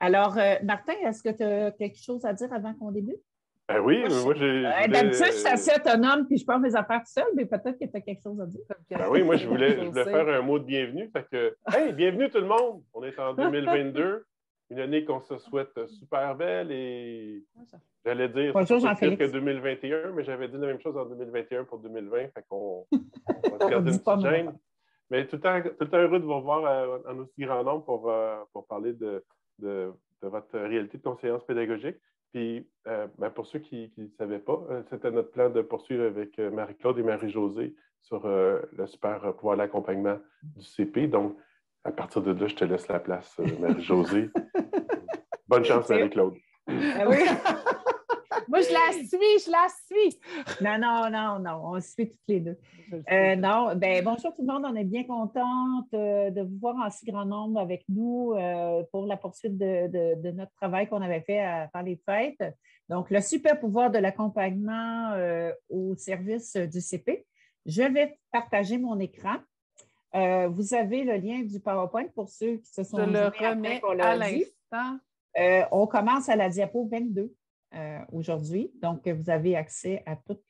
Alors, Martin, est-ce que tu as quelque chose à dire avant qu'on débute? Ben oui, moi, d'habitude, je suis assez autonome puis je prends mes affaires tout seul, mais peut-être que tu as quelque chose à dire. Ben oui, moi, je voulais faire un mot de bienvenue. Fait que, hey, bienvenue tout le monde! On est en 2022, une année qu'on se souhaite super belle et j'allais dire, bonjour, c'est pire que Jean-Félix. 2021, mais j'avais dit la même chose en 2021 pour 2020. Fait qu'on va se garder une pas petite mon gêne. Mais tout le temps heureux de vous revoir en aussi grand nombre pour parler de votre réalité de conseillance pédagogique. Puis, ben pour ceux qui ne savaient pas, c'était notre plan de poursuivre avec Marie-Claude et Marie-Josée sur le super pouvoir d'accompagnement du CP. Donc, à partir de là, je te laisse la place, Marie-Josée. Bonne chance, Marie-Claude. Oui. Moi, je la suis. Non, on se suit toutes les deux. Bonjour tout le monde, on est bien contente de vous voir en si grand nombre avec nous pour la poursuite de notre travail qu'on avait fait à faire les fêtes. Donc, le super pouvoir de l'accompagnement au service du CP. Je vais partager mon écran. Vous avez le lien du PowerPoint pour ceux qui se sont Je le remets à l'instant. On commence à la diapo 22. Aujourd'hui. Donc, vous avez accès à toutes.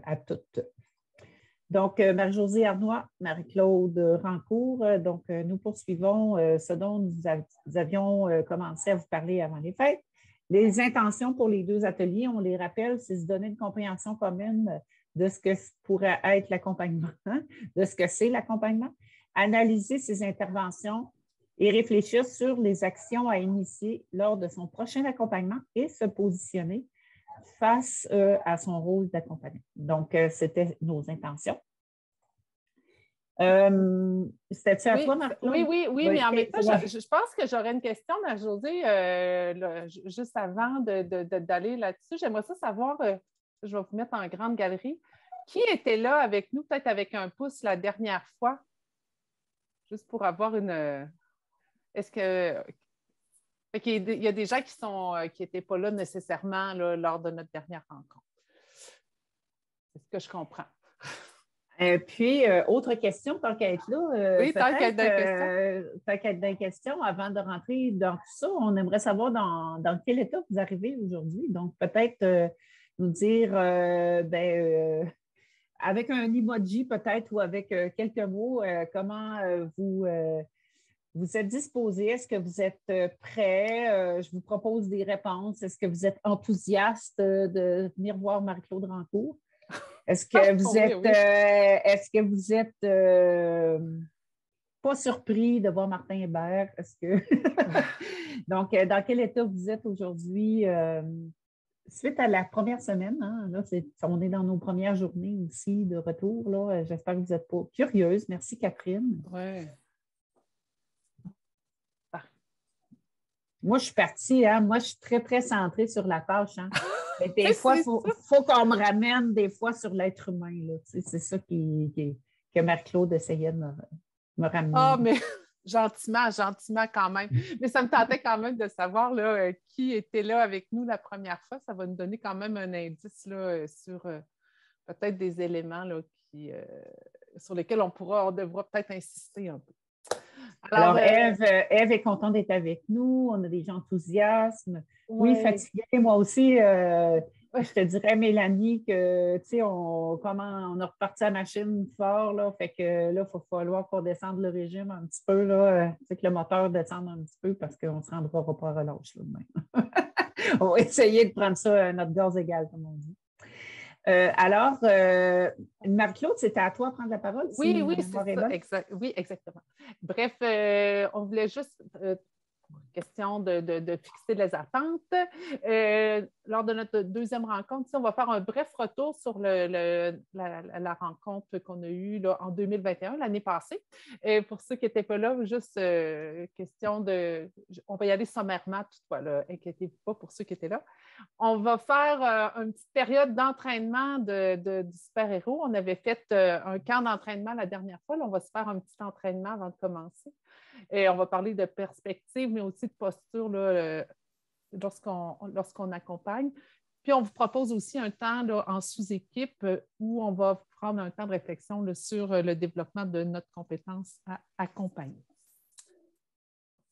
Donc, Marie-Josée Arnois, Marie-Claude Rancourt. Donc, nous poursuivons ce dont nous avions commencé à vous parler avant les fêtes. Les intentions pour les deux ateliers, on les rappelle, c'est se donner une compréhension commune de ce que pourrait être l'accompagnement, de ce que c'est l'accompagnement, analyser ses interventions et réfléchir sur les actions à initier lors de son prochain accompagnement et se positionner face à son rôle d'accompagnant. Donc, c'était nos intentions. C'était-tu à toi, Marc-Claude? Oui, mais en même temps, je pense que j'aurais une question, Marie-Josée, juste avant d'aller là-dessus. J'aimerais ça savoir, je vais vous mettre en grande galerie, qui était là avec nous, peut-être avec un pouce la dernière fois, juste pour avoir une... Est-ce que... Il y a des gens qui n'étaient pas là nécessairement là, lors de notre dernière rencontre. C'est ce que je comprends. Puis, autre question, tant qu'à être là. Oui, tant qu'à être dans les questions, avant de rentrer dans tout ça, on aimerait savoir dans quel état vous arrivez aujourd'hui. Donc, peut-être nous dire, avec un emoji peut-être ou avec quelques mots, comment vous êtes disposé? Est-ce que vous êtes prêt? Je vous propose des réponses. Est-ce que vous êtes enthousiaste de venir voir Marie-Claude Rancourt? Est-ce que vous êtes pas surpris de voir Martin Hébert? Donc, dans quel état vous êtes aujourd'hui? Suite à la première semaine, hein, là, on est dans nos premières journées aussi de retour. Là. J'espère que vous n'êtes pas curieuse. Merci, Catherine. Oui. Moi, je suis partie, hein? Moi, je suis très, très centrée sur la tâche. Hein? Mais des fois, il faut qu'on me ramène des fois sur l'être humain. Là. C'est ça que Marie-Claude essayait de me ramener. Ah, mais gentiment quand même. Mais ça me tentait quand même de savoir là, qui était là avec nous la première fois. Ça va nous donner quand même un indice là, sur peut-être des éléments là, sur lesquels on devra peut-être insister un peu. Alors, Ève est contente d'être avec nous. On a des gens enthousiastes. Oui, fatiguée. Moi aussi, je te dirais, Mélanie, que, tu sais, on a reparti la machine fort, là. Fait que là, il va falloir qu'on descende le régime un petit peu, là. Tu sais, que le moteur descende un petit peu parce qu'on ne se rendra pas à relâche, là, demain. On va essayer de prendre ça à notre gaz égal, comme on dit. Alors, Marie-Claude, c'était à toi de prendre la parole. Oui, c'est ça. Oui, exactement. Bref, on voulait juste, question de fixer les attentes. Lors de notre deuxième rencontre, on va faire un bref retour sur la rencontre qu'on a eue là, en 2021, l'année passée. Et pour ceux qui n'étaient pas là, juste question de... On va y aller sommairement toutefois, là, inquiétez-vous pas pour ceux qui étaient là. On va faire une petite période d'entraînement du super-héros. On avait fait un camp d'entraînement la dernière fois. Là, on va se faire un petit entraînement avant de commencer. Et on va parler de perspective, mais aussi de posture là, lorsqu'on accompagne. Puis, on vous propose aussi un temps là, en sous-équipe où on va prendre un temps de réflexion là, sur le développement de notre compétence à accompagner.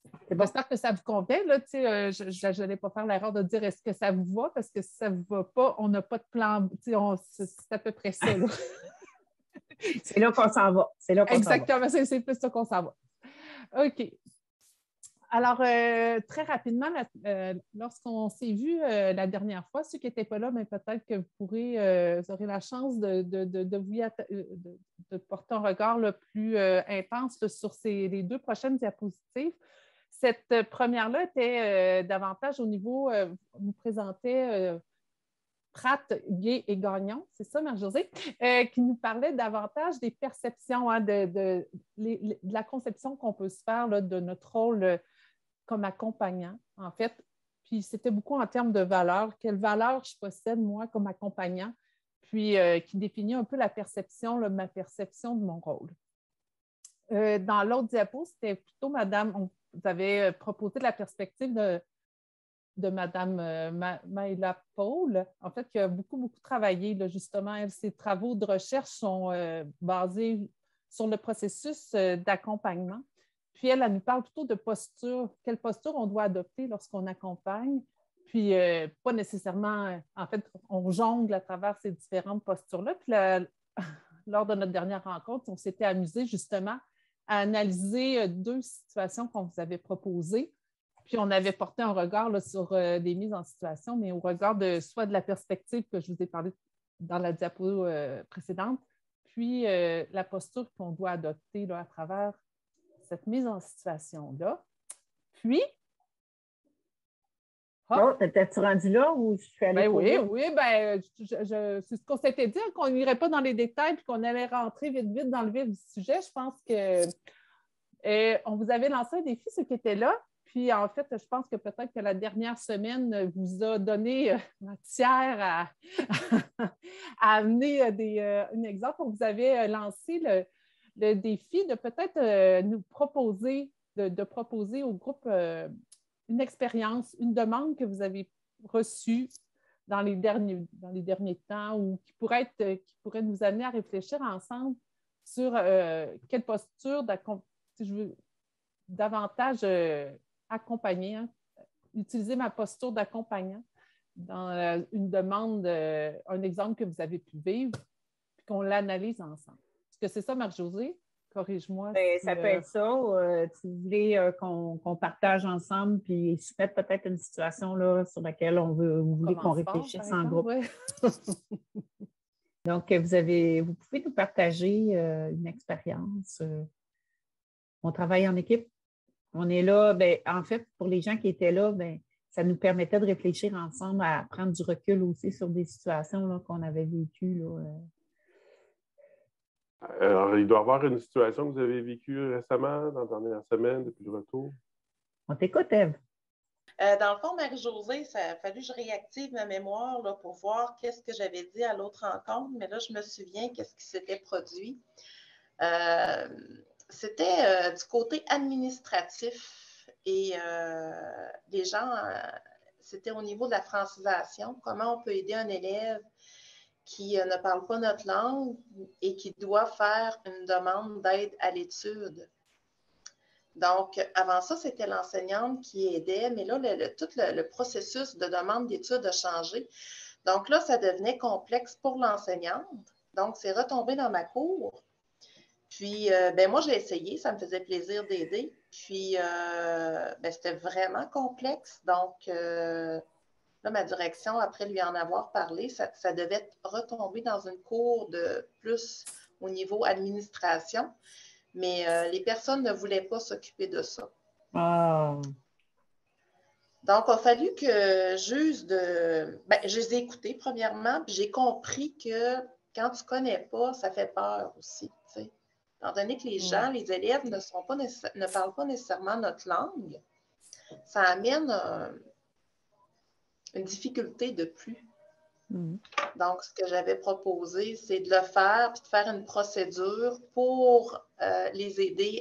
J'espère que ça vous convient. Là, je n'allais pas faire l'erreur de dire est-ce que ça vous va, parce que si ça ne vous va pas, on n'a pas de plan. C'est à peu près ça. Là. C'est là qu'on s'en va. C'est là qu'on Exactement, c'est plus ça qu'on s'en va. OK. Alors, très rapidement, lorsqu'on s'est vu la dernière fois, ceux qui n'étaient pas là, mais peut-être que vous aurez la chance de porter un regard le plus intense là, sur les 2 prochaines diapositives. Cette première-là était davantage au niveau, nous présentait Pratt, Gay et Gagnon, c'est ça, Marie-Josée, qui nous parlait davantage des perceptions, hein, de la conception qu'on peut se faire là, de notre rôle comme accompagnant, en fait. Puis c'était beaucoup en termes de valeurs. Quelle valeur je possède, moi, comme accompagnant? Puis qui définit un peu la perception, là, ma perception de mon rôle. Dans l'autre diapo, c'était plutôt Madame, vous avez proposé la perspective de Mme Maëla Paul, en fait, qui a beaucoup travaillé, là, justement. Ses travaux de recherche sont basés sur le processus d'accompagnement. Puis elle nous parle plutôt de posture, quelle posture on doit adopter lorsqu'on accompagne. Puis pas nécessairement, en fait, on jongle à travers ces différentes postures-là. Puis lors de notre dernière rencontre, on s'était amusé justement à analyser 2 situations qu'on vous avait proposées. Puis on avait porté un regard là, sur des mises en situation, mais au regard de soit de la perspective que je vous ai parlé dans la diapo précédente, puis la posture qu'on doit adopter là, à travers cette mise en situation-là. Puis... Oh, t'es-tu rendu là ou je suis allée oui, c'est ce qu'on s'était dit, hein, qu'on n'irait pas dans les détails et qu'on allait rentrer vite dans le vif du sujet. Je pense que on vous avait lancé un défi, ceux qui étaient là. Puis, en fait, je pense que peut-être que la dernière semaine vous a donné matière à amener un exemple. On vous avait lancé le défi de peut-être nous proposer, de proposer au groupe une expérience, une demande que vous avez reçue dans les derniers temps ou qui pourrait nous amener à réfléchir ensemble sur quelle posture si je veux davantage accompagner, hein, utiliser ma posture d'accompagnant dans une demande, un exemple que vous avez pu vivre, puis qu'on l'analyse ensemble. Est-ce que c'est ça, Marie-Josée? Corrige-moi. Bien, ça peut être ça. Si vous voulez qu'on partage ensemble puis soumettre peut-être une situation là, sur laquelle vous voulez qu'on réfléchisse en groupe. Ouais. Donc, vous pouvez nous partager une expérience. On travaille en équipe. On est là, en fait, pour les gens qui étaient là, ça nous permettait de réfléchir ensemble, à prendre du recul aussi sur des situations là, qu'on avait vécues. Là. Alors, il doit y avoir une situation que vous avez vécue récemment, dans la dernière semaine, depuis le retour. On t'écoute, Ève. Dans le fond, Marie-Josée, ça a fallu que je réactive ma mémoire là, pour voir qu'est-ce que j'avais dit à l'autre rencontre, mais là, je me souviens qu'est-ce qui s'était produit. C'était du côté administratif et les gens, c'était au niveau de la francisation. Comment on peut aider un élève qui ne parle pas notre langue et qui doit faire une demande d'aide à l'étude. Donc, avant ça, c'était l'enseignante qui aidait, mais là, tout le processus de demande d'études a changé. Donc là, ça devenait complexe pour l'enseignante. Donc, c'est retombé dans ma cour. Puis, moi, j'ai essayé, ça me faisait plaisir d'aider. Puis, c'était vraiment complexe. Donc, là, ma direction, après lui en avoir parlé, ça devait retomber dans une cour de plus au niveau administration. Mais les personnes ne voulaient pas s'occuper de ça. Oh. Donc, il a fallu que je les ai écoutés, premièrement, puis j'ai compris que quand tu ne connais pas, ça fait peur aussi, tu sais. Étant donné que les gens, les élèves ne parlent pas nécessairement notre langue, ça amène une difficulté de plus. Donc, ce que j'avais proposé, c'est de le faire, puis de faire une procédure pour les aider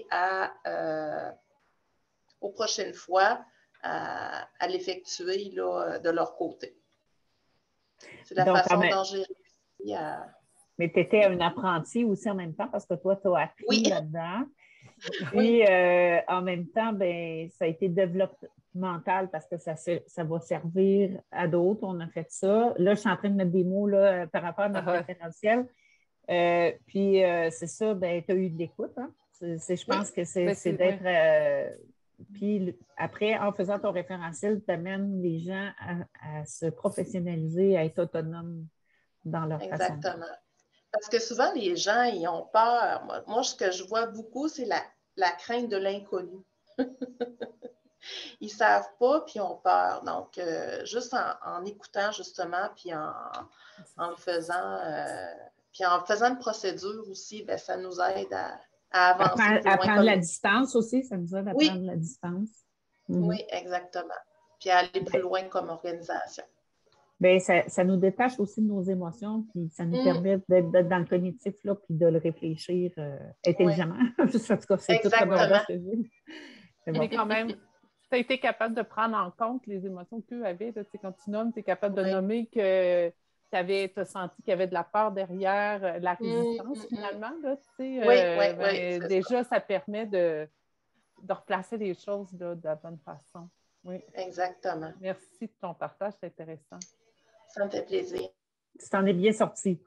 aux prochaines fois à l'effectuer de leur côté. C'est la façon dont j'ai réussi à... Mais tu étais un apprenti aussi en même temps parce que toi, tu as appris oui. là-dedans. Puis, en même temps, ben, ça a été développemental parce que ça va servir à d'autres. On a fait ça. Là, je suis en train de mettre des mots là, par rapport à notre référentiel. Puis, c'est ça, ben, tu as eu de l'écoute. Hein? Je pense que c'est d'être... puis après, en faisant ton référentiel, tu amènes les gens à se professionnaliser, à être autonomes dans leur façon. Exactement. Parce que souvent, les gens, ils ont peur. Moi, ce que je vois beaucoup, c'est la crainte de l'inconnu. Ils ne savent pas, puis ils ont peur. Donc, juste en écoutant, justement, puis en le faisant, puis en faisant une procédure aussi, bien, ça nous aide à avancer. À prendre la distance aussi, ça nous aide à prendre la distance. Oui, exactement. Puis à aller plus loin comme organisation. Bien, ça nous détache aussi de nos émotions, puis ça nous permet d'être dans le cognitif, là, puis de le réfléchir intelligemment. En tout cas, c'est tout comme un c'est bon. Quand même, tu as été capable de prendre en compte les émotions que tu avais. Là, quand tu nommes, tu es capable de nommer que tu as senti qu'il y avait de la peur derrière, la résistance finalement. Là, oui, déjà, ça permet de replacer les choses là, de la bonne façon. Oui. Exactement. Merci de ton partage, c'est intéressant. Ça me fait plaisir. Tu t'en es bien sorti.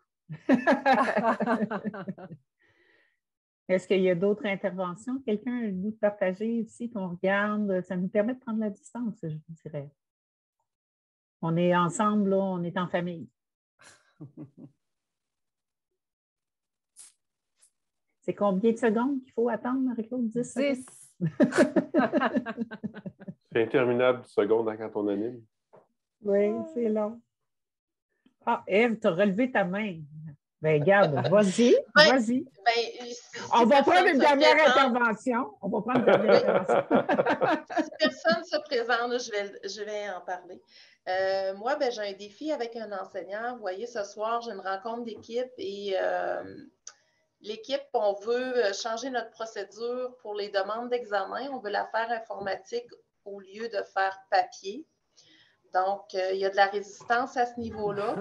Est-ce qu'il y a d'autres interventions? Quelqu'un a le goût de partager ici qu'on regarde? Ça nous permet de prendre la distance, je vous dirais. On est ensemble, là, on est en famille. C'est combien de secondes qu'il faut attendre, Marie-Claude? 10 secondes? C'est interminable de secondes quand on anime. Oui, c'est long. Ah, Ève, tu as relevé ta main. Bien, regarde, vas-y. On va prendre une dernière intervention. Si personne se présente, je vais en parler. Moi, j'ai un défi avec un enseignant. Vous voyez, ce soir, j'ai une rencontre d'équipe et l'équipe, on veut changer notre procédure pour les demandes d'examen. On veut la faire informatique au lieu de faire papier. Donc, il y a de la résistance à ce niveau-là.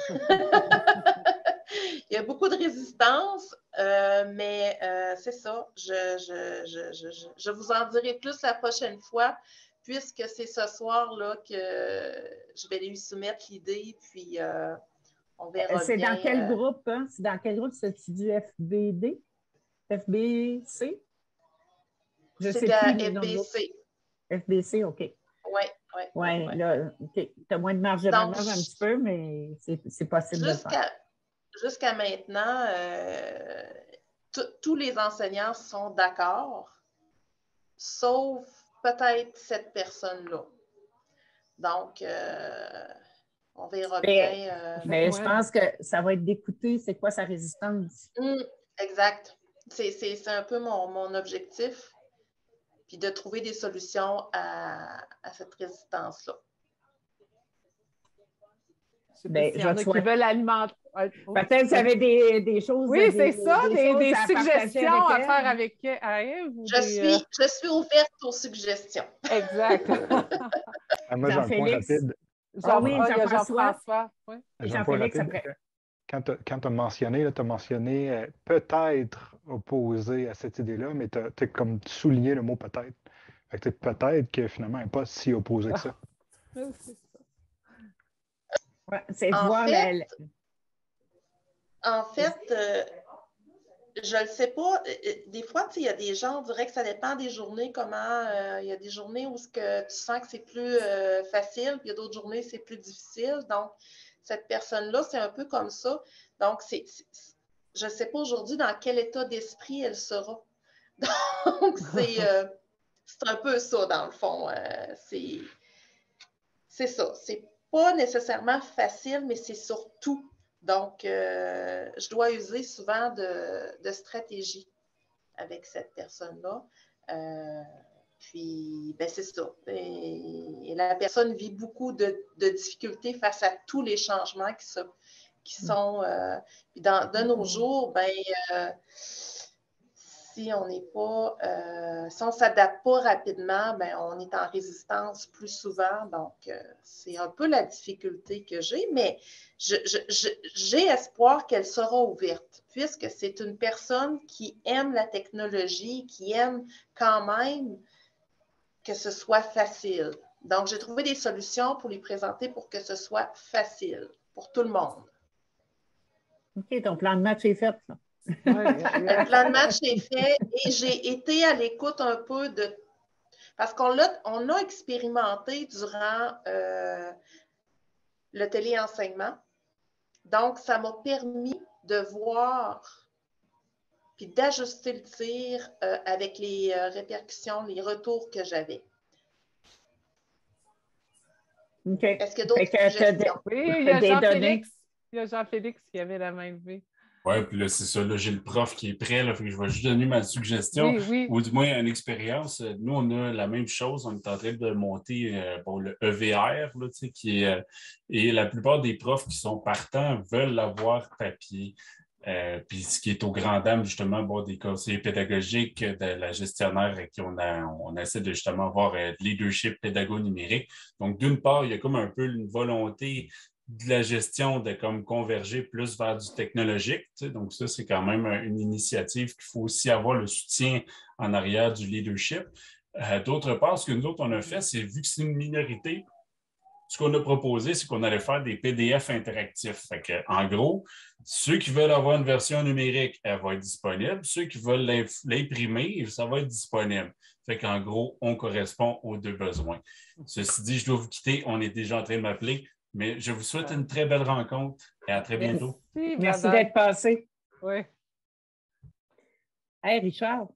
Il y a beaucoup de résistance, mais c'est ça. Je vous en dirai plus la prochaine fois, puisque c'est ce soir-là que je vais lui soumettre l'idée, puis on verra c'est bien. Dans quel groupe? Hein? C'est dans quel groupe? C'est du FBD? FBC? C'est la FBC. FBC, OK. Oui. Là, OK. Tu as moins de marge de manœuvre un petit peu, mais c'est possible de le faire. Jusqu'à maintenant, tous les enseignants sont d'accord, sauf peut-être cette personne-là. Donc, on verra bien. Mais je pense que ça va être d'écouter c'est quoi sa résistance. Exact. C'est un peu mon objectif, puis de trouver des solutions à cette résistance-là. Il y en a qui veulent alimenter. Peut-être que vous avez des choses. Oui, c'est ça, des suggestions à faire avec Ève. Je suis ouverte aux suggestions. Exact. Moi, j'ai un point rapide. Jean-François. Jean-Félix, après. Quand tu as mentionné, peut-être opposé à cette idée-là, mais tu as comme souligné le mot peut-être. Peut-être que finalement, elle n'est pas si opposée que ça. En fait, je ne sais pas. Des fois, il y a des gens, on dirait que ça dépend des journées, comment. Il y a des journées où tu sens que c'est plus facile, puis il y a d'autres journées où c'est plus difficile. Donc, cette personne-là, c'est un peu comme ça. Donc, je ne sais pas aujourd'hui dans quel état d'esprit elle sera. Donc, c'est un peu ça, dans le fond. C'est ça. C'est pas nécessairement facile, mais c'est surtout. Donc, je dois user souvent de stratégie avec cette personne-là. Puis, c'est ça. Et la personne vit beaucoup de difficultés face à tous les changements qui sont... puis de nos jours, si on n'est pas, si on ne s'adapte pas rapidement, ben, on est en résistance plus souvent. Donc, c'est un peu la difficulté que j'ai, mais j'ai espoir qu'elle sera ouverte, puisque c'est une personne qui aime la technologie, qui aime quand même que ce soit facile. Donc, j'ai trouvé des solutions pour lui présenter pour que ce soit facile pour tout le monde. OK, ton plan de match est fait, là. Le plan de match est fait et j'ai été à l'écoute un peu de... Parce qu'on a expérimenté durant le téléenseignement. Donc, ça m'a permis de voir puis d'ajuster le tir avec les répercussions, les retours que j'avais. OK. Est-ce qu'il y a d'autres suggestions? Oui, il y a Jean-Félix. Il y a Jean-Félix qui avait la main levée. Oui, puis là, c'est ça. Là, j'ai le prof qui est prêt. Là, fait que je vais juste donner ma suggestion. Oui, oui. Ou du moins une expérience. Nous, on a la même chose. On est en train de monter le EVR, là, qui est. Et la plupart des profs qui sont partants veulent l'avoir papier. Puis ce qui est aux grandes dames, justement, des conseillers pédagogiques, de la gestionnaire avec qui on essaie de justement avoir leadership pédago-numérique. Donc, d'une part, il y a comme un peu une volonté de la gestion de comme converger plus vers du technologique. Donc, ça, c'est quand même une initiative qu'il faut aussi avoir le soutien en arrière du leadership. D'autre part, ce que nous autres, on a fait, c'est vu que c'est une minorité, ce qu'on a proposé, c'est qu'on allait faire des PDF interactifs. Fait que, en gros, ceux qui veulent avoir une version numérique, elle va être disponible. Ceux qui veulent l'imprimer, ça va être disponible. Fait qu'en gros, on correspond aux deux besoins. Ceci dit, je dois vous quitter. On est déjà en train de m'appeler. Mais je vous souhaite une très belle rencontre et à très bientôt. Merci d'être passé. Oui. Hey, Richard.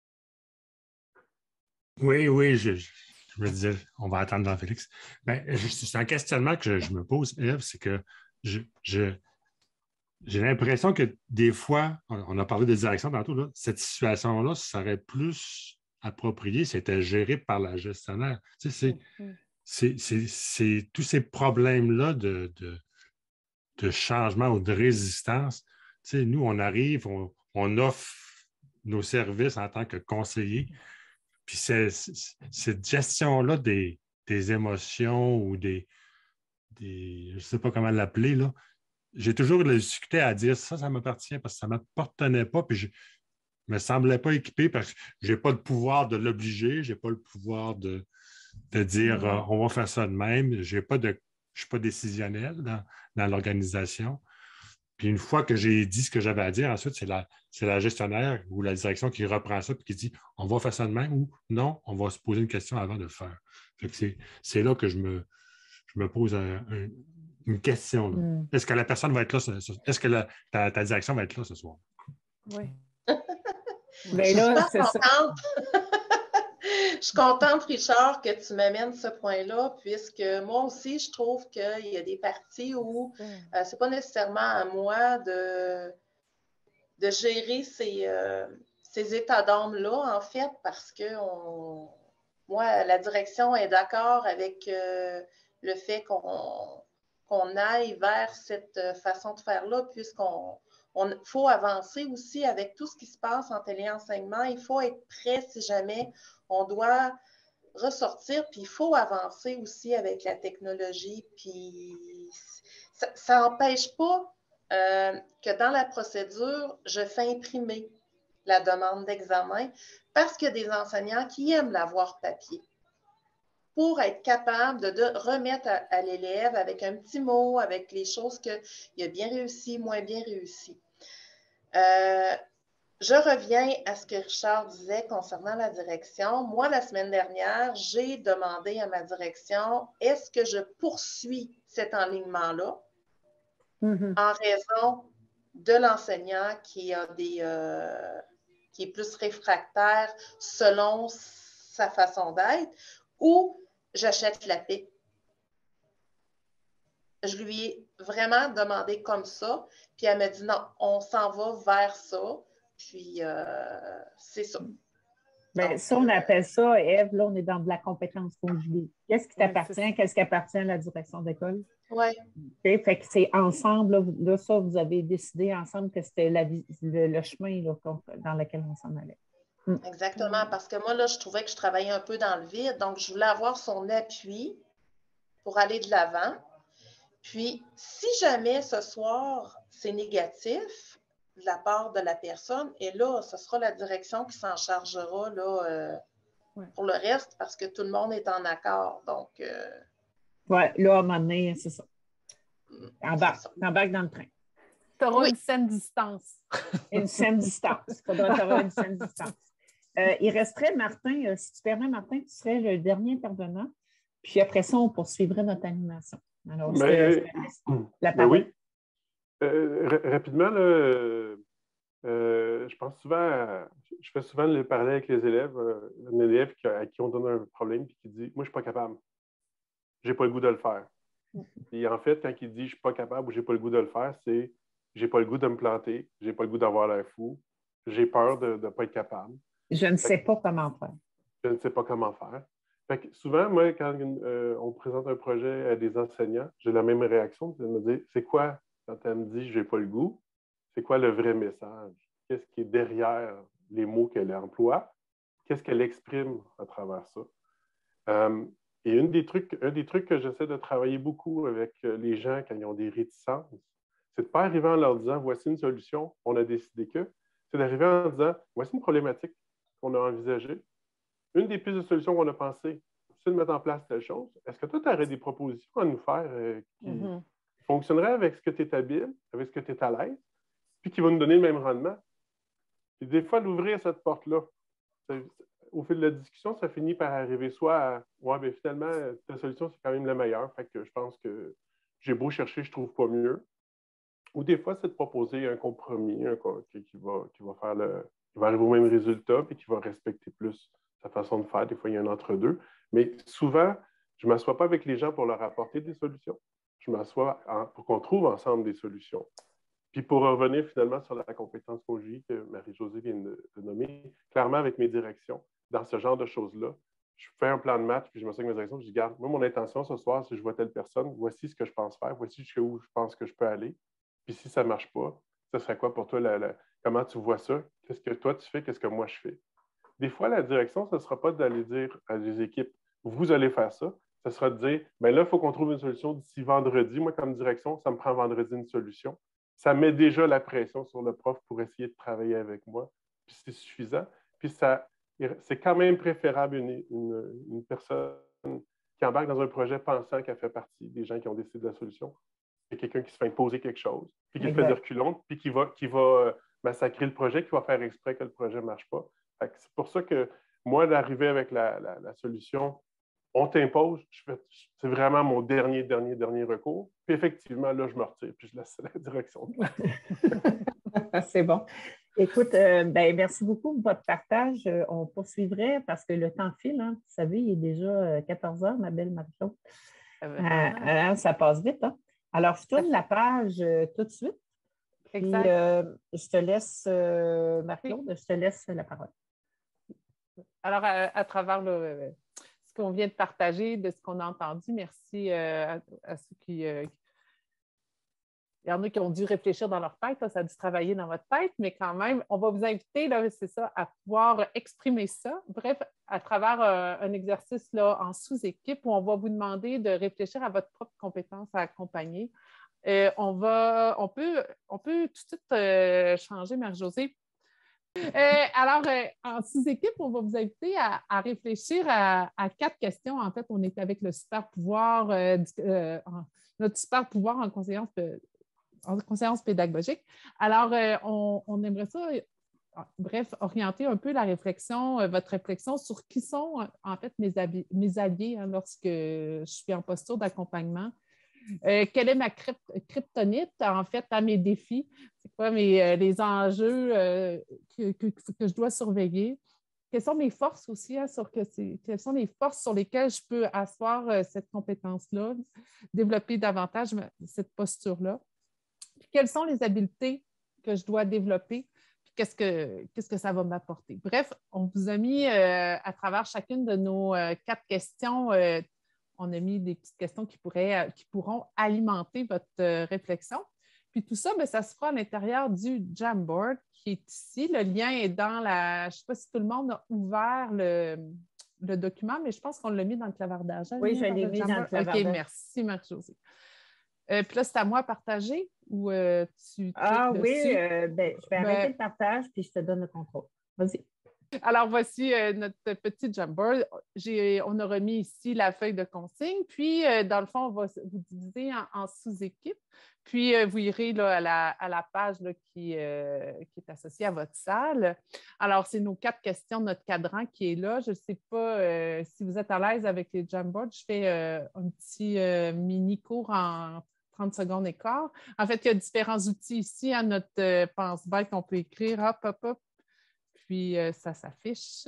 Oui, je me disais, on va attendre Jean-Félix. C'est un questionnement que je me pose, Ève, c'est que j'ai l'impression que des fois, on a parlé de direction tantôt, là, cette situation-là serait plus appropriée, c'était géré par la gestionnaire. Tu sais, c'est tous ces problèmes-là de changement ou de résistance. Tu sais, nous, on arrive, on offre nos services en tant que conseiller. Puis cette gestion-là des émotions ou je ne sais pas comment l'appeler, là, j'ai toujours eu la difficulté à dire ça m'appartient parce que ça ne m'appartenait pas. Puis je ne me semblais pas équipé parce que je n'ai pas le pouvoir de l'obliger, je n'ai pas le pouvoir de dire on va faire ça de même. Je ne suis pas décisionnel dans l'organisation. Puis une fois que j'ai dit ce que j'avais à dire, ensuite, c'est la gestionnaire ou la direction qui reprend ça et qui dit on va faire ça de même ou non, on va se poser une question avant de le faire. Fait que c'est là que je me pose une question. Là. Est-ce que la personne va être là? Est-ce que ta direction va être là ce soir? Oui. Mais là, c'est ça. Je suis contente, Richard, que tu m'amènes ce point-là, puisque moi aussi, je trouve qu'il y a des parties où ce n'est pas nécessairement à moi de gérer ces états d'âme-là, en fait, parce que moi, la direction est d'accord avec le fait qu'on aille vers cette façon de faire-là, puisqu'on faut avancer aussi avec tout ce qui se passe en téléenseignement. Il faut être prêt si jamais on doit ressortir, puis il faut avancer aussi avec la technologie. Puis ça n'empêche pas que dans la procédure, je fais imprimer la demande d'examen parce qu'il y a des enseignants qui aiment l'avoir papier pour être capable de remettre à l'élève avec un petit mot, avec les choses qu'il a bien réussi, moins bien réussi. Je reviens à ce que Richard disait concernant la direction. Moi, la semaine dernière, j'ai demandé à ma direction, est-ce que je poursuis cet enlignement-là en raison de l'enseignant qui est plus réfractaire selon sa façon d'être, ou j'achète la paix. Je lui ai vraiment demandé comme ça, puis elle m'a dit non, on s'en va vers ça, puis c'est ça. Bien, ça, on appelle ça, Ève, là, on est dans de la compétence conjuguée. Qu'est-ce qui t'appartient, qu'est-ce qui appartient à la direction d'école? Oui. Okay, fait que c'est ensemble, là, ça, vous avez décidé ensemble que c'était le chemin là, dans lequel on s'en allait. Exactement, parce que moi, là, je trouvais que je travaillais un peu dans le vide, donc je voulais avoir son appui pour aller de l'avant. Puis, si jamais ce soir, c'est négatif de la part de la personne, et là, ce sera la direction qui s'en chargera là, pour le reste, parce que tout le monde est en accord. Donc, Oui, là, à un moment donné, c'est ça. c'est T'embarques dans le train. Tu auras une saine distance. Une saine distance. Il faudra avoir une saine distance. Il resterait, Martin, si tu permets, Martin, tu serais le dernier intervenant. Puis après ça, on poursuivrait notre animation. Alors, la parole. Oui. Rapidement, là, je pense souvent, je fais souvent le parallèle avec les élèves. Un élève à qui on donne un problème et qui dit « Moi, je ne suis pas capable. Je n'ai pas le goût de le faire. » Et en fait, quand il dit « Je ne suis pas capable » ou « Je n'ai pas le goût de le faire », c'est « J'ai pas le goût de me planter, j'ai pas le goût d'avoir l'air fou, j'ai peur de ne pas être capable. » Je ne sais pas comment faire. Je ne sais pas comment faire. Fait que souvent, moi, quand on présente un projet à des enseignants, j'ai la même réaction. C'est de me dire, c'est quoi, quand elle me dit « j'ai pas le goût », c'est quoi le vrai message? Qu'est-ce qui est derrière les mots qu'elle emploie? Qu'est-ce qu'elle exprime à travers ça? Et un des trucs que j'essaie de travailler beaucoup avec les gens quand ils ont des réticences, c'est de ne pas arriver en leur disant « voici une solution, on a décidé que », c'est d'arriver en disant « voici une problématique qu'on a envisagée. Une des pistes de solutions qu'on a pensées, c'est de mettre en place telle chose. Est-ce que toi, tu aurais des propositions à nous faire qui fonctionneraient avec ce que tu es habile, avec ce que tu es à l'aise, puis qui vont nous donner le même rendement? » Puis des fois, d'ouvrir cette porte-là, au fil de la discussion, ça finit par arriver soit à « ouais, bien finalement, ta solution, c'est quand même la meilleure, fait que je pense que j'ai beau chercher, je ne trouve pas mieux. » Ou des fois, c'est de proposer un compromis qui va arriver au même résultat et qui va respecter plus sa façon de faire. Des fois, il y a un entre-deux. Mais souvent, je ne m'assois pas avec les gens pour leur apporter des solutions. Je m'assois pour qu'on trouve ensemble des solutions. Puis pour revenir finalement sur la compétence conjuguée que Marie-Josée vient de nommer, clairement avec mes directions, dans ce genre de choses-là, je fais un plan de match, puis je me suis avec mes directions, je dis, garde, moi, mon intention ce soir, si je vois telle personne, voici ce que je pense faire, voici jusqu'où je pense que je peux aller. Puis si ça ne marche pas, ce serait quoi pour toi? Comment tu vois ça? Qu'est-ce que toi tu fais? Qu'est-ce que moi je fais? Des fois, la direction, ce ne sera pas d'aller dire à des équipes, vous allez faire ça. Ce sera de dire, bien là, il faut qu'on trouve une solution d'ici vendredi. Moi, comme direction, ça me prend vendredi une solution. Ça met déjà la pression sur le prof pour essayer de travailler avec moi. Puis c'est suffisant. Puis c'est quand même préférable une personne qui embarque dans un projet pensant qu'elle fait partie des gens qui ont décidé de la solution. C'est quelqu'un qui se fait imposer quelque chose, puis qui fait des reculons, puis qui va massacrer le projet, qui va faire exprès que le projet ne marche pas. C'est pour ça que moi, d'arriver avec la solution, on t'impose, c'est vraiment mon dernier recours. Puis effectivement, là, je me retire, puis je laisse la direction. C'est bon. Écoute, merci beaucoup pour votre partage. On poursuivrait parce que le temps file. Hein. Vous savez, il est déjà 14 heures, ma belle Marie-Claude. Ça passe vite. Hein? Alors, je tourne la page tout de suite. Puis, je te laisse, Marie-Claude, je te laisse la parole. Alors, à travers ce qu'on vient de partager, de ce qu'on a entendu, merci à ceux qui... il y en a qui ont dû réfléchir dans leur tête, là, ça a dû travailler dans votre tête, mais quand même, on va vous inviter, là, c'est ça, à pouvoir exprimer ça. Bref, à travers un exercice là, en sous-équipe où on va vous demander de réfléchir à votre propre compétence à accompagner. On peut tout de suite changer, Marie-Josée. Alors, en sous-équipe, on va vous inviter à réfléchir à 4 questions. En fait, on est avec le super pouvoir, notre super pouvoir en conseillance pédagogique. Alors, on aimerait ça, bref, orienter un peu la réflexion, votre réflexion sur qui sont en fait mes alliés hein, lorsque je suis en posture d'accompagnement. Quelle est ma kryptonite, en fait, à mes défis? C'est quoi les enjeux que je dois surveiller? Quelles sont mes forces aussi? Hein, quelles sont les forces sur lesquelles je peux asseoir cette compétence-là, développer davantage cette posture-là? Puis, quelles sont les habiletés que je dois développer? Puis qu'est-ce que ça va m'apporter? Bref, on vous a mis à travers chacune de nos 4 questions on a mis des petites questions qui pourront alimenter votre réflexion. Puis tout ça, bien, ça se fera à l'intérieur du Jamboard qui est ici. Le lien est dans la... Je ne sais pas si tout le monde a ouvert le document, mais je pense qu'on l'a mis dans le clavardage. Oui, je l'ai mis dans le clavardage. OK, merci, Marie-Josée. Puis là, c'est à moi à partager ou tu Ah cliques oui, dessus? je vais arrêter le partage puis je te donne le contrôle. Vas-y. Alors, voici notre petit Jamboard. On a remis ici la feuille de consigne. Puis, dans le fond, on va vous diviser en sous-équipes. Puis, vous irez là, à la page là, qui est associée à votre salle. Alors, c'est nos 4 questions de notre cadran qui est là. Je ne sais pas si vous êtes à l'aise avec les Jamboards. Je fais un petit mini-cours en 30 secondes et quart. En fait, il y a différents outils ici à notre pense-bête qu'on peut écrire. Hop, hop, hop. Puis, ça s'affiche.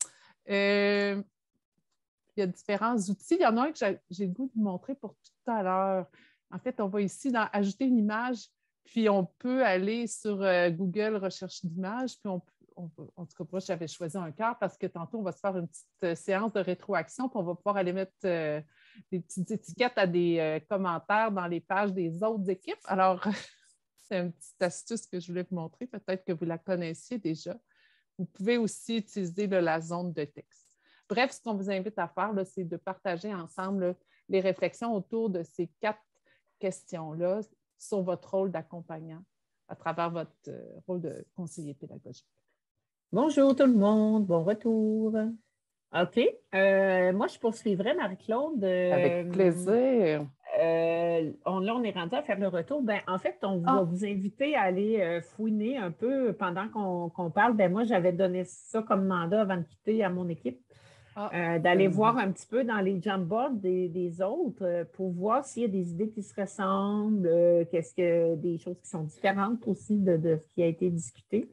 Il y a différents outils. Il y en a un que j'ai le goût de vous montrer pour tout à l'heure. En fait, on va ici dans ajouter une image, puis on peut aller sur Google Recherche d'images, puis en tout cas, moi, j'avais choisi un cœur parce que tantôt, on va se faire une petite séance de rétroaction, puis on va pouvoir aller mettre des petites étiquettes à des commentaires dans les pages des autres équipes. Alors, c'est une petite astuce que je voulais vous montrer. Peut-être que vous la connaissiez déjà. Vous pouvez aussi utiliser la zone de texte. Bref, ce qu'on vous invite à faire, c'est de partager ensemble les réflexions autour de ces 4 questions-là sur votre rôle d'accompagnant à travers votre rôle de conseiller pédagogique. Bonjour tout le monde, bon retour. OK. Moi, je poursuivrai, Marie-Claude. Avec plaisir. Là, on est rendu à faire le retour. Ben, en fait, on va vous inviter à aller fouiner un peu pendant qu'on parle. Ben, moi, j'avais donné ça comme mandat avant de quitter à mon équipe, d'aller voir un petit peu dans les Jamboards des autres pour voir s'il y a des idées qui se ressemblent, des choses qui sont différentes aussi de ce qui a été discuté.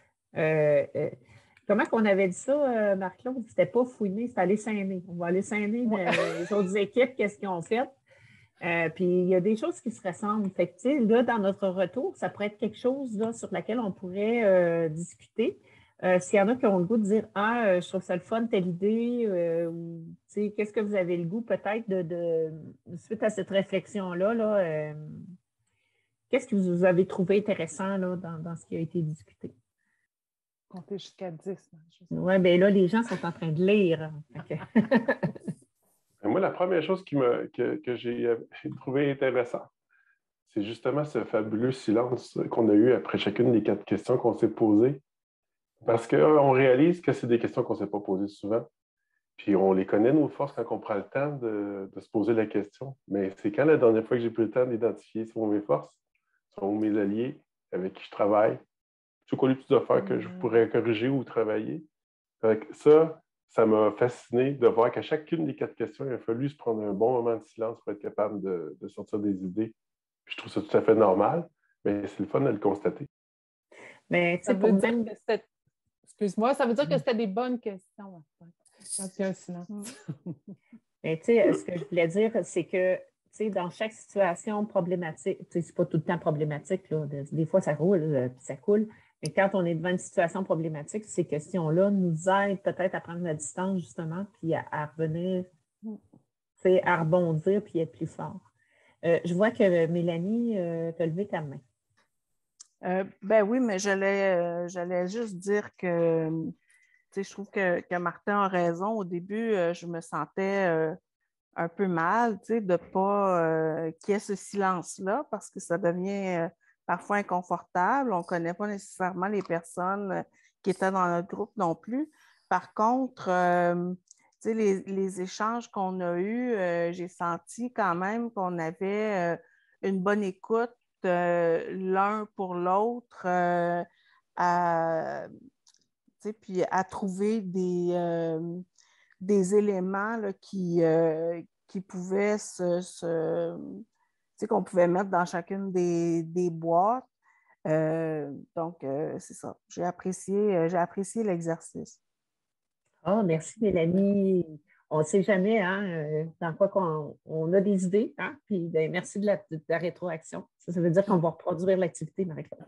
Comment qu'on avait dit ça, Marc-Claude? C'était pas fouiner, c'était aller s'aîner. On va aller s'aîner les autres équipes, qu'est-ce qu'ils ont fait. Puis il y a des choses qui se ressemblent. Fait que, là, dans notre retour, ça pourrait être quelque chose là, sur laquelle on pourrait discuter. S'il y en a qui ont le goût de dire je trouve ça le fun, telle idée, ou qu'est-ce que vous avez le goût peut-être suite à cette réflexion-là, qu'est-ce que vous avez trouvé intéressant là, dans ce qui a été discuté? Compter jusqu'à 10. Oui, bien là, les gens sont en train de lire. Okay. Moi, la première chose que j'ai trouvé intéressant, c'est justement ce fabuleux silence qu'on a eu après chacune des 4 questions qu'on s'est posées. Parce qu'on réalise que c'est des questions qu'on ne s'est pas posées souvent. Puis on les connaît, nos forces, quand on prend le temps de se poser la question. Mais c'est quand la dernière fois que j'ai pris le temps d'identifier sont mes forces, sont mes alliés avec qui je travaille, c'est quoi les petites affaires que je pourrais corriger ou travailler. Ça m'a fasciné de voir qu'à chacune des 4 questions, il a fallu se prendre un bon moment de silence pour être capable de sortir des idées. Puis je trouve ça tout à fait normal, mais c'est le fun de le constater. Mais ça veut dire que c'était... Excuse-moi, ça veut dire que c'était des bonnes questions. Quand il y a un silence. Mais tu sais, ce que je voulais dire, c'est que dans chaque situation problématique, c'est pas tout le temps problématique, là. Des fois, ça roule, puis ça coule. Mais quand on est devant une situation problématique, ces questions-là nous aident peut-être à prendre la distance, justement, puis à revenir, à rebondir, puis être plus fort. Je vois que Mélanie t'a levé ta main. Ben oui, mais j'allais juste dire que je trouve que Martin a raison. Au début, je me sentais un peu mal de ne pas qu'il y ait ce silence-là parce que ça devient parfois inconfortable. On ne connaît pas nécessairement les personnes qui étaient dans notre groupe non plus. Par contre, les échanges qu'on a eus, j'ai senti quand même qu'on avait une bonne écoute l'un pour l'autre, puis à trouver des éléments là, qui pouvaient qu'on pouvait mettre dans chacune des boîtes. Donc, c'est ça. J'ai apprécié l'exercice. Oh, merci Mélanie. On ne sait jamais dans quoi on a des idées. Puis ben, merci de la rétroaction. Ça veut dire qu'on va reproduire l'activité, Marie-Claude.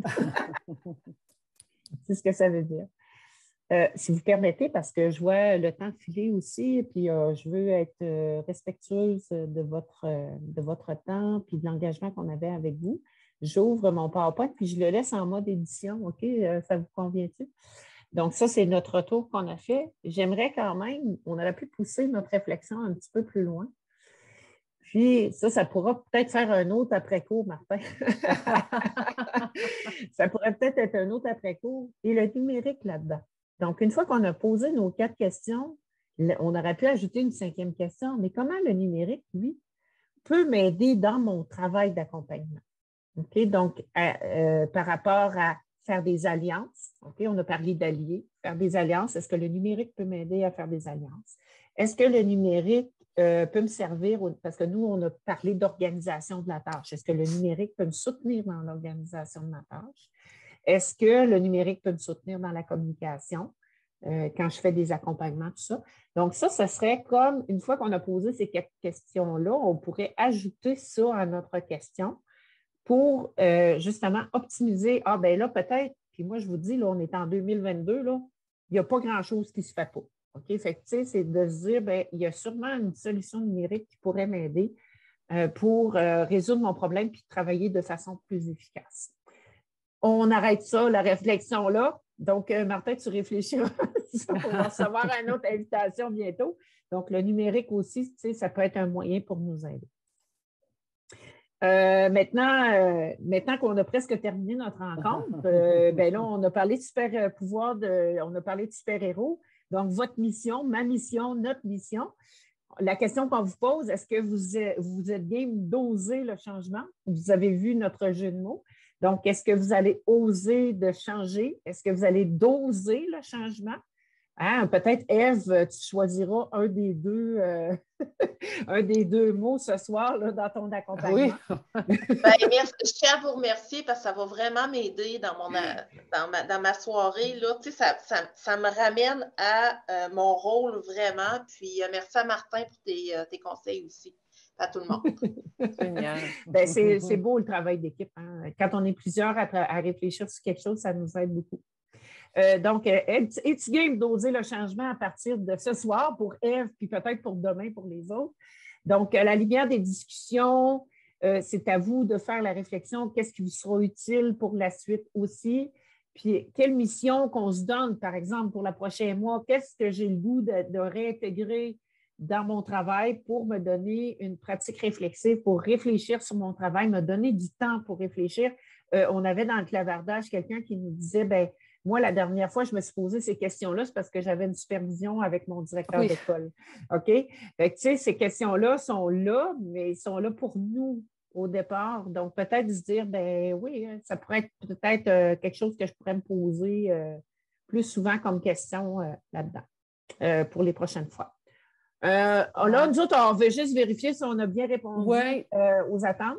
C'est ce que ça veut dire. Si vous permettez, parce que je vois le temps filer aussi, puis je veux être respectueuse de votre temps puis de l'engagement qu'on avait avec vous. J'ouvre mon PowerPoint puis je le laisse en mode édition. OK, ça vous convient-tu? Donc, ça, c'est notre retour qu'on a fait. J'aimerais quand même, on aurait pu pousser notre réflexion un petit peu plus loin. Puis, ça pourra peut-être faire un autre après-cours, Martin. Ça pourrait peut-être être un autre après-cours. Et le numérique là-dedans. Donc, une fois qu'on a posé nos 4 questions, on aurait pu ajouter une 5e question. Mais comment le numérique, lui, peut m'aider dans mon travail d'accompagnement? OK? Donc, par rapport à faire des alliances, OK? On a parlé d'alliés, faire des alliances. Est-ce que le numérique peut m'aider à faire des alliances? Est-ce que le numérique peut me servir, parce que nous, on a parlé d'organisation de la tâche. Est-ce que le numérique peut me soutenir dans l'organisation de ma tâche? Est-ce que le numérique peut me soutenir dans la communication quand je fais des accompagnements, tout ça? Donc, ça serait comme, une fois qu'on a posé ces 4 questions-là, on pourrait ajouter ça à notre question pour justement optimiser. Ah, bien là, peut-être, puis moi, je vous dis, là, on est en 2022, là, il n'y a pas grand-chose qui ne se fait pas. OK? Fait que, tu sais, c'est de se dire, bien, il y a sûrement une solution numérique qui pourrait m'aider pour résoudre mon problème puis travailler de façon plus efficace. On arrête ça, la réflexion là. Donc, Martin, tu réfléchiras pour recevoir une autre invitation bientôt. Donc, le numérique aussi, tu sais, ça peut être un moyen pour nous aider. Maintenant qu'on a presque terminé notre rencontre, ben là, on a parlé de super pouvoir, on a parlé de super-héros. Donc, votre mission, ma mission, notre mission. La question qu'on vous pose, est-ce que vous êtes bien d'oser le changement? Vous avez vu notre jeu de mots. Donc, est-ce que vous allez oser de changer? Est-ce que vous allez doser le changement? Hein? Peut-être, Ève, tu choisiras un des deux mots ce soir là, dans ton accompagnement. Oui. Merci. Je tiens à vous remercier parce que ça va vraiment m'aider dans ma soirée. Là. Tu sais, ça me ramène à mon rôle vraiment. Puis, merci à Martin pour tes conseils aussi. À tout le monde. Génial. Ben, c'est beau le travail d'équipe. Hein? Quand on est plusieurs à réfléchir sur quelque chose, ça nous aide beaucoup. Donc, es-tu game d'oser le changement à partir de ce soir pour Ève, puis peut-être pour demain pour les autres? Donc, à la lumière des discussions, c'est à vous de faire la réflexion. Qu'est-ce qui vous sera utile pour la suite aussi? Puis, quelle mission qu'on se donne, par exemple, pour le prochain mois? Qu'est-ce que j'ai le goût de réintégrer dans mon travail pour me donner une pratique réflexive, pour réfléchir sur mon travail, me donner du temps pour réfléchir. On avait dans le clavardage quelqu'un qui nous disait, bien, moi, la dernière fois, je me suis posé ces questions-là, c'est parce que j'avais une supervision avec mon directeur d'école. OK? Fait que, tu sais, ces questions-là sont là, mais ils sont là pour nous au départ. Donc, peut-être se dire, ben oui, ça pourrait être peut-être quelque chose que je pourrais me poser plus souvent comme question là-dedans pour les prochaines fois. Là, nous autres, on veut juste vérifier si on a bien répondu aux attentes.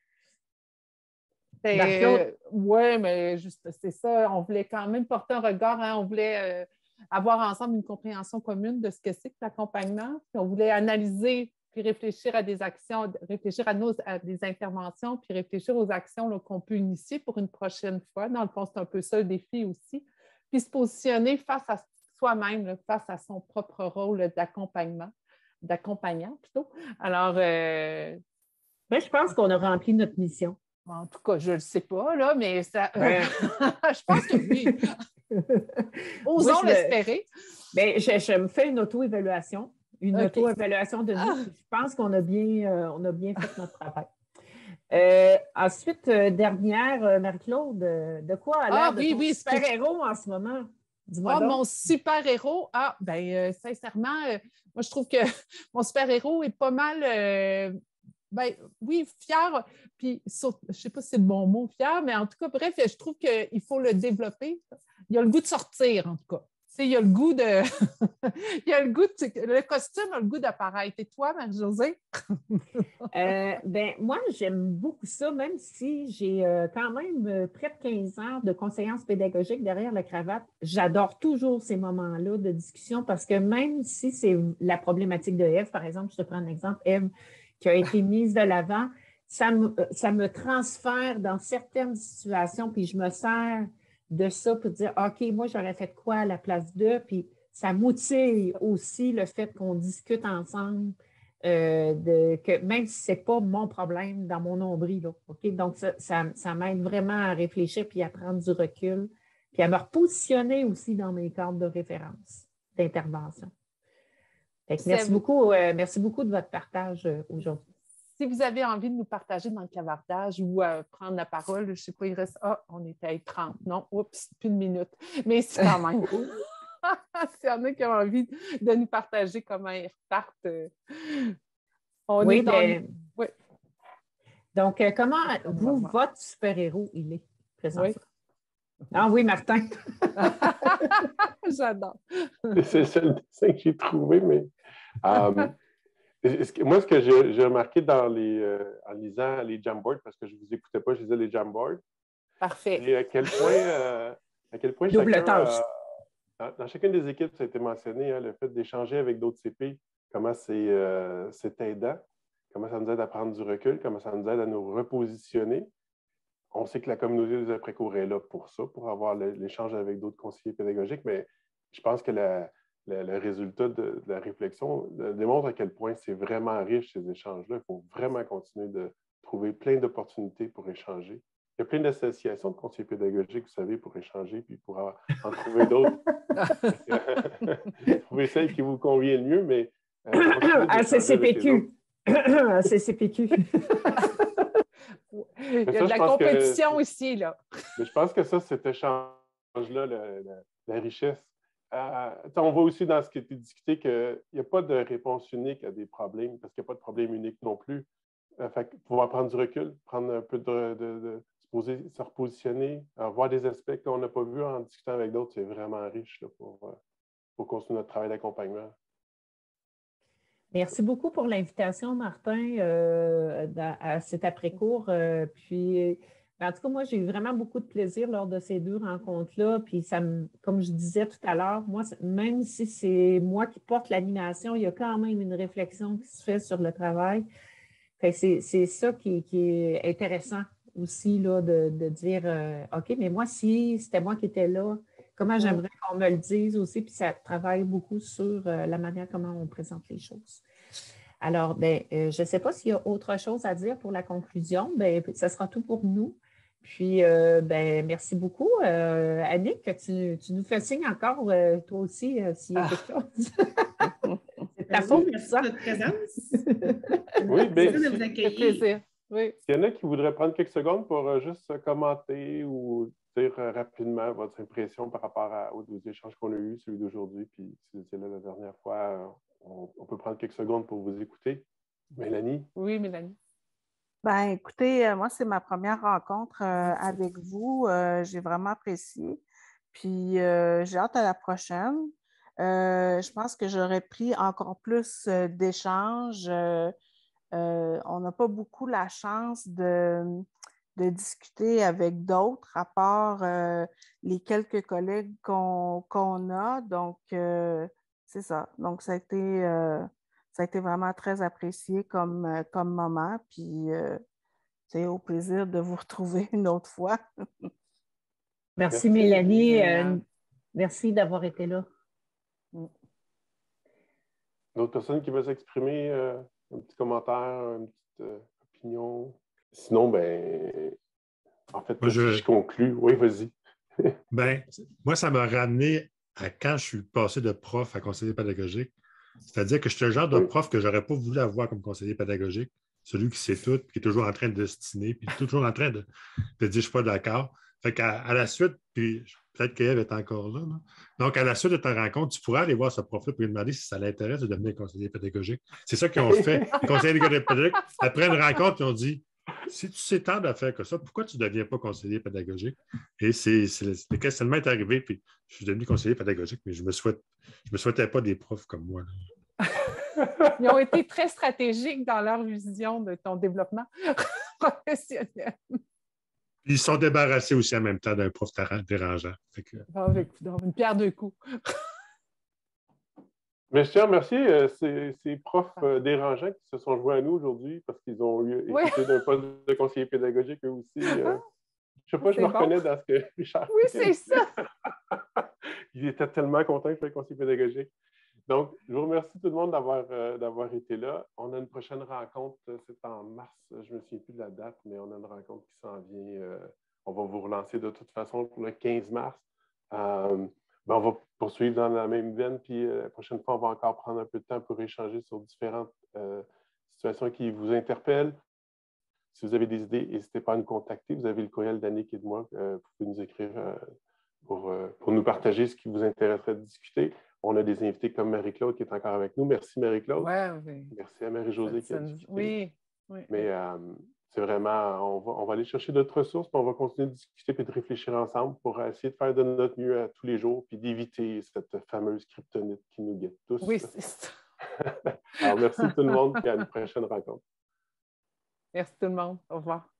Oui, mais juste, c'est ça. On voulait quand même porter un regard. Hein, on voulait avoir ensemble une compréhension commune de ce que c'est que l'accompagnement. Puis on voulait analyser, puis réfléchir à des actions, réfléchir à des interventions, puis réfléchir aux actions qu'on peut initier pour une prochaine fois. Dans le fond, c'est un peu ça le défi aussi. Puis se positionner face à soi-même, face à son propre rôle d'accompagnant plutôt. Alors, je pense qu'on a rempli notre mission. En tout cas, je ne le sais pas, là, mais ça, je pense que oui. Osons l'espérer. Bien, je me fais une auto-évaluation. Auto-évaluation de nous. Je pense qu'on a bien fait notre travail. Ensuite, dernière, Marie-Claude, de quoi a l'air de ton super-héros en ce moment? Dis-moi donc. Mon super-héros, sincèrement, moi, je trouve que mon super-héros est pas mal... oui, fier, puis je ne sais pas si c'est le bon mot, fier, mais en tout cas, bref, je trouve qu'il faut le développer. Il a le goût de sortir, en tout cas. Il y a le goût de... Le costume a le goût d'apparaître. Et toi, Marie-Josée? Moi, j'aime beaucoup ça, même si j'ai quand même près de 15 ans de conseillance pédagogique derrière la cravate. J'adore toujours ces moments-là de discussion parce que même si c'est la problématique de Ève, par exemple, je te prends un exemple, Ève, qui a été mise de l'avant, ça me transfère dans certaines situations, puis je me sers de ça pour dire, OK, moi, j'aurais fait quoi à la place d'eux, puis ça motive aussi le fait qu'on discute ensemble que même si ce n'est pas mon problème dans mon nombril. Là, OK? Donc, ça m'aide vraiment à réfléchir puis à prendre du recul, puis à me repositionner aussi dans mes cadres de référence, d'intervention. Merci beaucoup de votre partage aujourd'hui. Si vous avez envie de nous partager dans le clavardage ou prendre la parole, je ne sais pas, il reste... Ah, on était à 30. Non, oups, plus de minutes. Mais c'est quand même cool. S'il y en a qui ont envie de nous partager comment ils repartent, oui. Donc, comment votre super-héros, il est présentement? Oui. Ah oui, Martin. J'adore. C'est le seul dessin que j'ai trouvé, mais moi, ce que j'ai remarqué en lisant les Jamboards, parce que je ne vous écoutais pas, je lisais les Jamboards. Parfait. Et à quel point double tâche. Dans chacune des équipes, ça a été mentionné, le fait d'échanger avec d'autres CP, comment c'est aidant, comment ça nous aide à prendre du recul, comment ça nous aide à nous repositionner. On sait que la communauté des après-cours est là pour ça, pour avoir l'échange avec d'autres conseillers pédagogiques, mais je pense que le résultat de la réflexion démontre à quel point c'est vraiment riche, ces échanges-là. Il faut vraiment continuer de trouver plein d'opportunités pour échanger. Il y a plein d'associations de conseillers pédagogiques, vous savez, pour échanger, puis pour en trouver d'autres. Trouvez celle qui vous convient le mieux, mais... ACCPQ. ACCPQ. Il y a de la compétition ici, là. Mais je pense que ça, cet échange-là, la richesse. On voit aussi dans ce qui a été discuté qu'il n'y a pas de réponse unique à des problèmes, parce qu'il n'y a pas de problème unique non plus. Fait pouvoir prendre du recul, prendre un peu se repositionner, voir des aspects qu'on n'a pas vus en discutant avec d'autres, c'est vraiment riche là, pour continuer notre travail d'accompagnement. Merci beaucoup pour l'invitation, Martin, à cet après-cours. Puis, en tout cas, moi, j'ai eu vraiment beaucoup de plaisir lors de ces 2 rencontres-là. Puis, comme je disais tout à l'heure, moi, même si c'est moi qui porte l'animation, il y a quand même une réflexion qui se fait sur le travail. C'est ça qui est intéressant aussi, là, de dire, OK, mais moi, si c'était moi qui étais là, comment j'aimerais qu'on me le dise aussi, puis ça travaille beaucoup sur la manière comment on présente les choses. Alors, je ne sais pas s'il y a autre chose à dire pour la conclusion. Ça sera tout pour nous. Puis, merci beaucoup. Annick, tu nous fais signe encore, toi aussi, s'il y a quelque chose. C'est ta faute, ça. Notre présence. Oui, bien. de vous accueillir. Oui. S'il y en a qui voudraient prendre quelques secondes pour juste commenter ou dire rapidement votre impression par rapport aux 2 échanges qu'on a eus, celui d'aujourd'hui, puis si vous étiez là la dernière fois, on peut prendre quelques secondes pour vous écouter. Mélanie? Oui, Mélanie. Écoutez, moi, c'est ma première rencontre avec vous. J'ai vraiment apprécié. Puis, j'ai hâte à la prochaine. Je pense que j'aurais pris encore plus d'échanges. On n'a pas beaucoup la chance de discuter avec d'autres, à part les quelques collègues qu'on a. Donc, c'est ça. Donc, ça a été vraiment très apprécié comme moment. Puis, c'est au plaisir de vous retrouver une autre fois. Merci Mélanie. Merci d'avoir été là. D'autres personnes qui veulent s'exprimer, un petit commentaire, une petite opinion? Sinon, en fait, je conclue. Oui, vas-y. Moi, ça m'a ramené à quand je suis passé de prof à conseiller pédagogique. C'est-à-dire que je suis le genre de prof que je n'aurais pas voulu avoir comme conseiller pédagogique. Celui qui sait tout, qui est toujours en train de destiner, puis toujours en train de dire je ne suis pas d'accord. Fait qu'à la suite, puis peut-être qu'Ève est encore là, là. Donc, à la suite de ta rencontre, tu pourrais aller voir ce prof-là pour lui demander si ça l'intéresse de devenir conseiller pédagogique. C'est ça qu'ils ont fait. Les conseillers pédagogiques, après une rencontre, ils ont dit si tu sais tant de faire que ça, pourquoi tu ne deviens pas conseiller pédagogique? Et le questionnement est arrivé, puis je suis devenu conseiller pédagogique, mais je ne me souhaitais pas des profs comme moi. Ils ont été très stratégiques dans leur vision de ton développement professionnel. Ils se sont débarrassés aussi en même temps d'un prof dérangeant. Une pierre deux coups. Mais je tiens à remercier ces profs dérangeants qui se sont joints à nous aujourd'hui parce qu'ils ont été d'un poste de conseiller pédagogique eux aussi. Je ne sais pas, je me reconnais dans ce que Richard. Oui, c'est ça. Il était tellement content que je sois conseiller pédagogique. Donc, je vous remercie tout le monde d'avoir été là. On a une prochaine rencontre, c'est en mars. Je ne me souviens plus de la date, mais on a une rencontre qui s'en vient. On va vous relancer de toute façon pour le 15 mars. On va poursuivre dans la même veine, puis la prochaine fois, on va encore prendre un peu de temps pour échanger sur différentes situations qui vous interpellent. Si vous avez des idées, n'hésitez pas à nous contacter. Vous avez le courriel d'Annick et de moi. Vous pouvez nous écrire pour nous partager ce qui vous intéresserait de discuter. On a des invités comme Marie-Claude qui est encore avec nous. Merci, Marie-Claude. Ouais, oui. Merci à Marie-Josée qui a discuté. Oui. Mais c'est vraiment, on va aller chercher d'autres ressources, puis on va continuer de discuter et de réfléchir ensemble pour essayer de faire de notre mieux tous les jours, puis d'éviter cette fameuse kryptonite qui nous guette tous. Oui, c'est ça. Alors, merci tout le monde, et à une prochaine rencontre. Merci tout le monde. Au revoir.